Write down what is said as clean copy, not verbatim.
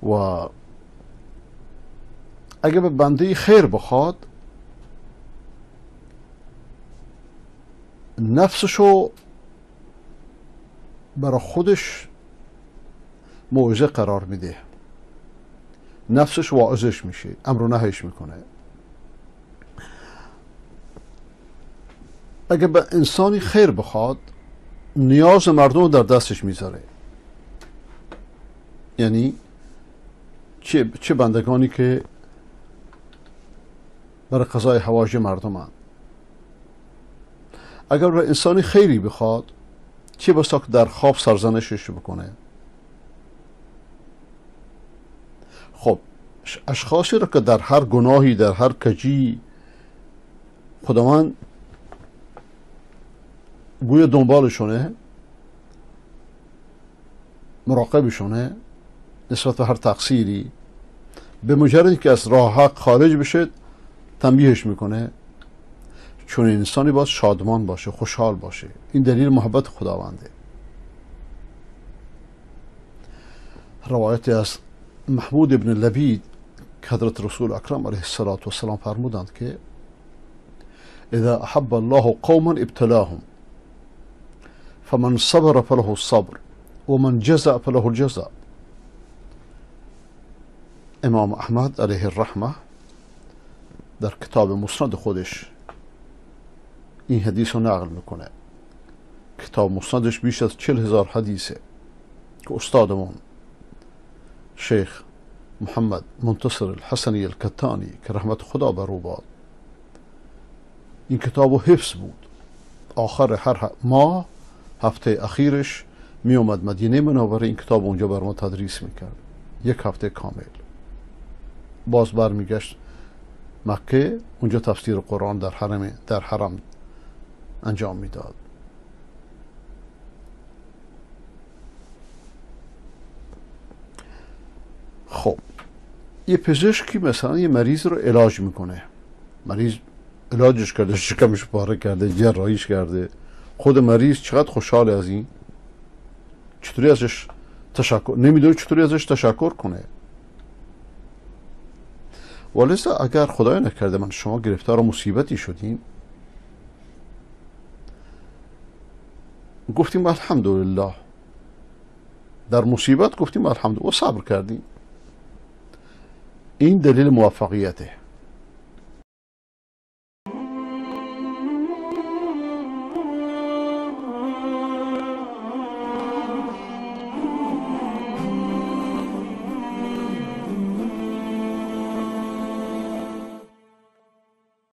و اگه به بنده خیر بخواد نفسشو برای خودش موعظه قرار میده، نفسش واعظش میشه، امر و نهیش میکنه. اگه به انسانی خیر بخواد نیاز مردم در دستش میذاره. یعنی چه بندگانی که برای قضای حوایج مردم هستند. اگر به انسانی خیری بخواد چه بسا که در خواب سرزنشش بکنه. خب اشخاصی را که در هر گناهی، در هر کجی خداوند گویا دنبالشونه، مراقبشونه نسبت به هر تقصیری، به مجردی که از راه حق خارج بشه تنبیهش میکنه. چون انسانی باید شادمان باشه، خوشحال باشه. این دلیل محبت خداونده. روایت از محمود ابن لبید که حضرت رسول اکرم علیه السلام فرمودند که اذا احب الله قوما ابتلاهم فمن صبر فله الصبر ومن جزع فله الجزع. امام احمد علیه الرحمه در کتاب مسند خودش این حدیث رو نقل میکنه. کتاب مسندش بیش از 40,000 حدیثه که استادمون شیخ محمد منتصر الحسنی الکتانی که رحمت خدا بر او باد این کتاب رو حفظ بود. آخر هر ماه هفته اخیرش می اومد مدینه منوره، این کتاب اونجا بر ما تدریس میکرد 1 هفته کامل. باز برمیگشت مکه، اونجا تفسیر قرآن در حرم انجام میداد. خب یه پزشکی مثلا یه مریض رو علاج میکنه، مریض علاجش کرده، شکمش پاره کرده، جراحیش کرده، خود مریض چقدر خوشحال از این، چطوری ازش تشکر نمیدونه، چطوری ازش تشکر کنه. ولذا اگر خدای نکرده من شما گرفتار مصیبتی شدیم، گفتیم الحمدلله، در مصیبت گفتیم الحمدلله و صبر کردیم. این دلیل موفقیته.